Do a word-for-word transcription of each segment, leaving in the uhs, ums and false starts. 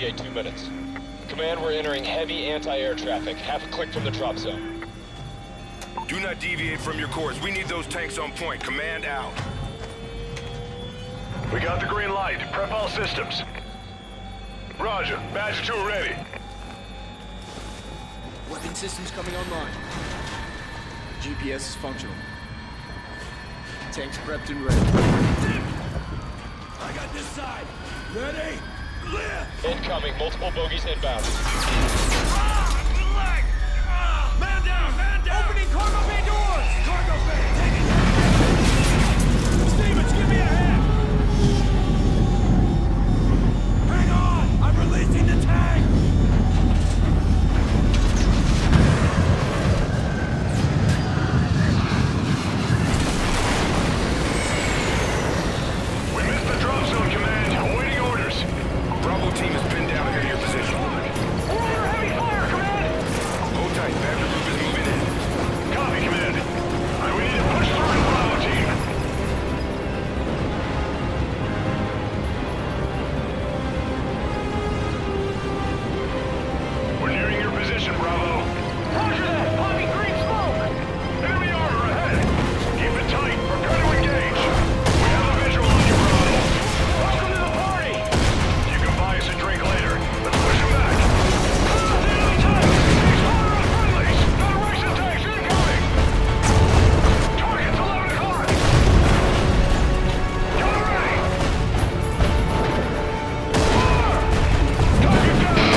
indicate two minutes. Command, we're entering heavy anti-air traffic, half a click from the drop zone. Do not deviate from your course. We need those tanks on point. Command out. We got the green light. Prep all systems. Roger. Badger two ready. Weapon systems coming online. G P S is functional. Tanks prepped and ready. I got this side. Ready? Lift! Incoming, multiple bogies inbound. Ah! Leg! Ah! Man down! Man down! Opening cargo bay doors! Cargo bay! Take it! Stevens, give me a hand! Hang on! I'm releasing the tank! We missed the drop zone, Command. Awaiting orders. Bravo team is pinned down ahead of your position. We're under heavy fire, Command! Hold tight. Badger group is moving in. Copy, Command. All right, we need to push through to Bravo team. We're nearing your position, Bravo. Roger that! Popping green smoke! Enemy armor ahead! Keep it tight. Prepare to engage. We have a visual on you, Bravo. Welcome to the party! You can buy us a drink later. Let's push him back. Ah, the enemy tank! He's firing on friendlies! Federation tanks incoming! Target's eleven o'clock! Gun ready! Fire! Target down!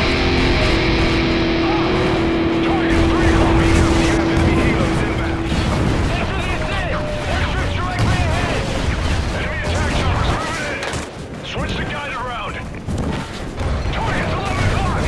Target three o'clock! You have enemy halos inbound. After this day, airstrips directly ahead! Enemy attack choppers moving in! Switch to guided round! Target's eleven o'clock!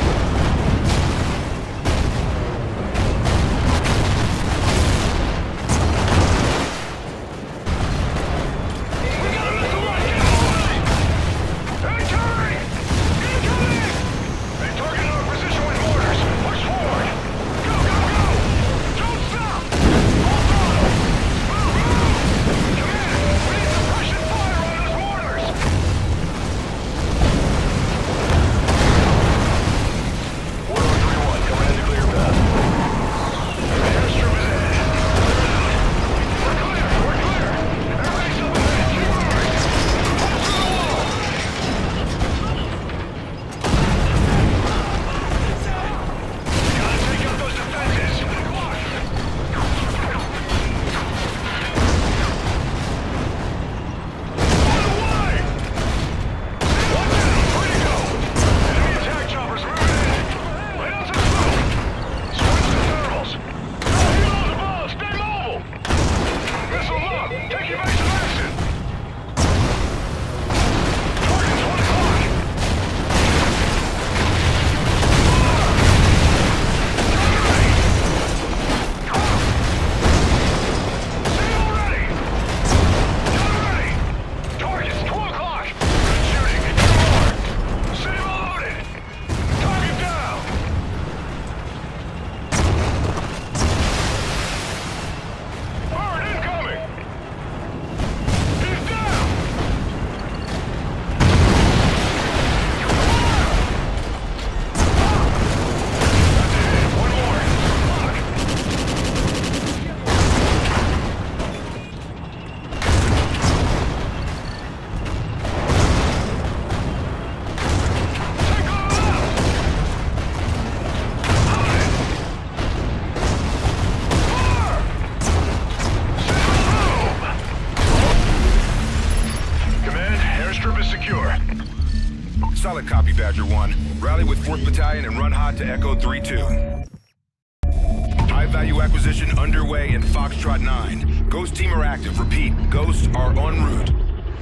We got a missile launch incoming! Artillery! Incoming! They targeted our position with mortars! Push forward! Go, go, go! Don't stop! Full throttle! Move, move! Command, we need suppression fire on those mortars! one oh three one, command to clear path. Airstrip is ahead. We're clear, we're clear! Everybody's up ahead, keep moving! Pull through the wall! Gotta take out those defenses! On the way! One down, free to go! Enemy attack choppers moving in! Lay down some smoke! Switch to thermals! Helos above, stay mobile! Missile up! Take evasive action! Target's one o'clock! Sail ready! Gun ready! Target's two o'clock! Good shooting, hit your mark! Sail loaded! Target down! Bird incoming! He's down! That's it, one more! Lock! Take on out! On it! Fire! Sail move! Command, airstrip is secure. Solid copy, Badger one. Rally with fourth Battalion and run hot to Echo three two. High-value acquisition underway in Foxtrot nine. Ghost team are active. Repeat, Ghosts are en route.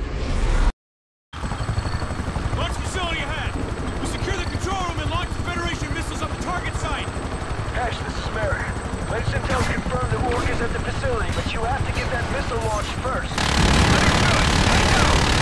Launch facility ahead! We secure the control room and launch the Federation missiles up the target site! Ash, this is Merrick. Latest intel confirmed the Orc is at the facility, but you have to get that missile launched first. Understood. Hang down.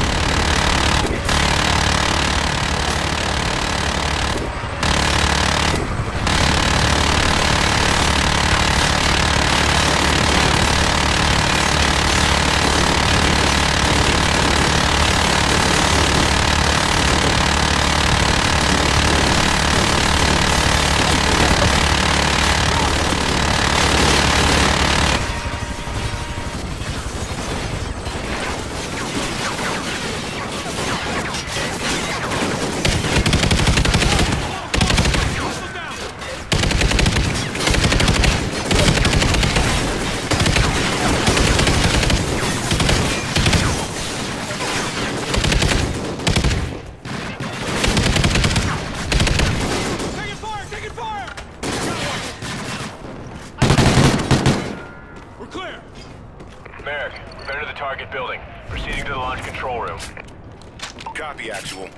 Copy, Actual.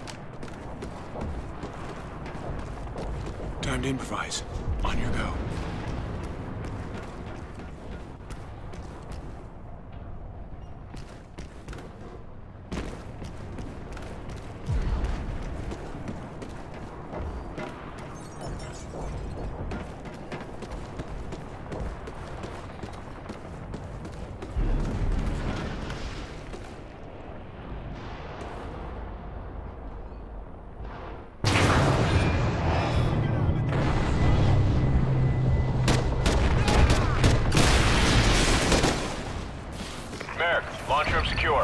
Time to improvise. On your go. Merrick, launch room secure.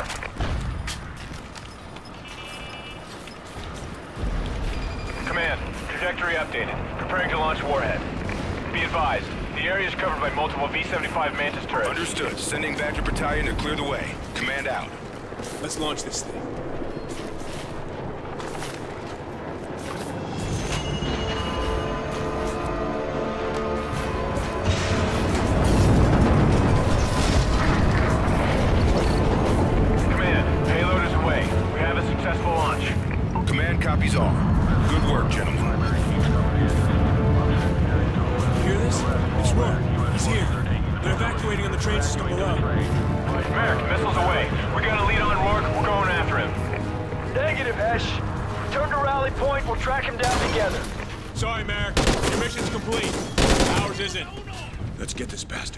Command, trajectory updated. Preparing to launch warhead. Be advised, the area is covered by multiple V seventy-five Mantis turrets. Understood. Sending Badger Battalion to clear the way. Command out. Let's launch this thing. Command, payload is away. We have a successful launch. Command copies all. Good work, gentlemen. Hear this? It's Rourke. He's here. They're evacuating on the train system below. Merrick, missiles away. We got a lead on Rourke. We're going after him. Negative, Hesh. Return to rally point. We'll track him down together. Sorry, Merrick. Your mission's complete. Ours isn't. Let's get this bastard.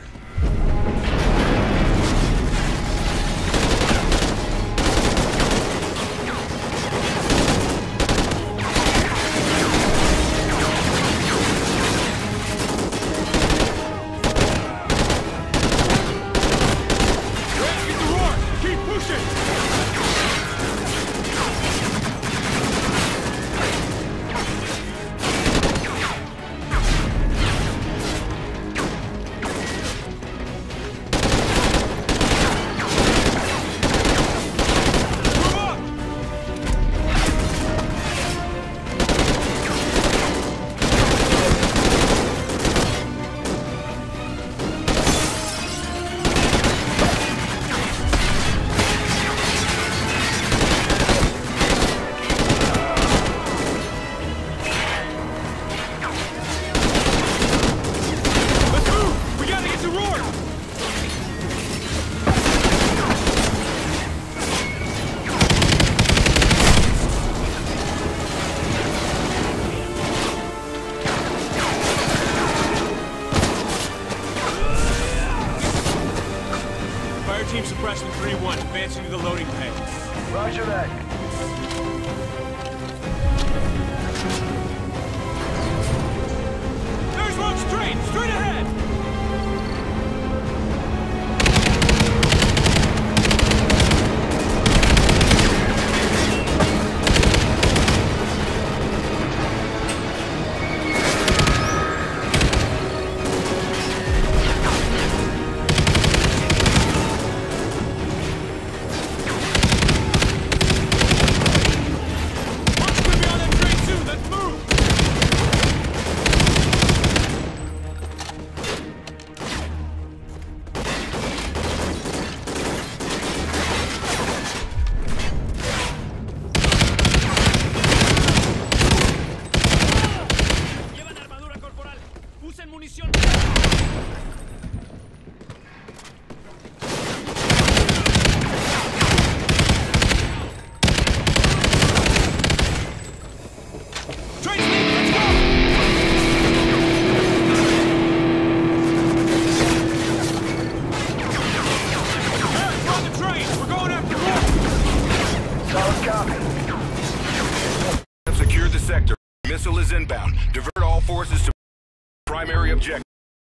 Team suppression three one, advancing to the loading bay. Roger that. There's one straight! Straight ahead! Secure the sector. Missile is inbound. Divert all forces to primary objective.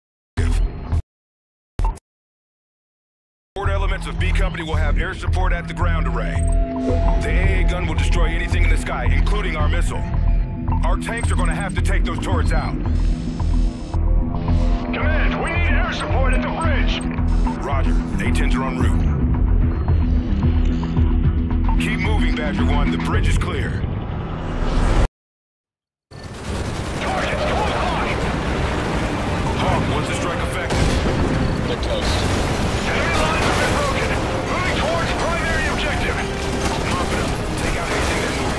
Support elements of B Company will have air support at the ground array. The A A gun will destroy anything in the sky, including our missile. Our tanks are going to have to take those turrets out. Command, we need air support at the bridge. Roger. A tens are en route. Keep moving, Badger one. The bridge is clear. Targets, go high! Hawk, what's the strike effective? They're toast. Enemy lines have been broken. Moving towards primary objective. Mop it up. Take out anything that moves.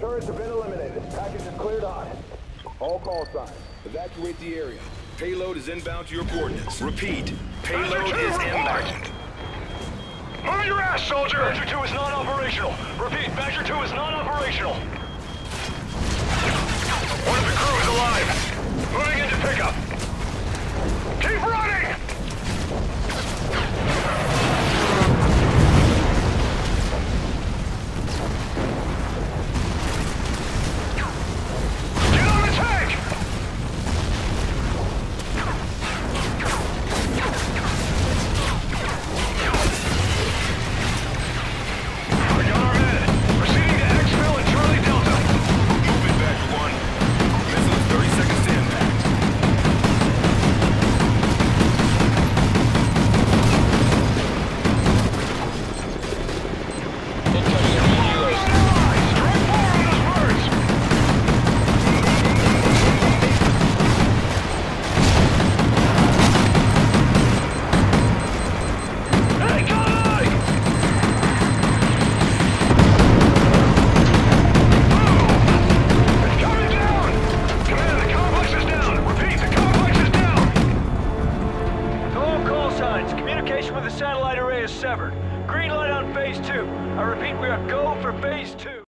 turrets have been eliminated. Package is cleared hot. All call signs. Evacuate the area. Payload is inbound to your coordinates. Repeat. Payload is inbound. Move your ass, soldier! Badger two is non-operational. Repeat, Badger two is non-operational. One of the crew is alive. Moving into pickup. Keep running! Get on the tank! I got our men. Proceeding to exfil and Charlie Delta. Moving back to one. Missile is thirty seconds to impact. Incoming enemy helos. Strike fire on those birds! Hey, guy! It's coming down! Command, the complex is down! Repeat, the complex is down! To all call signs, communication with the satellite array is severed. Green light on phase two. I repeat, we are go for phase two.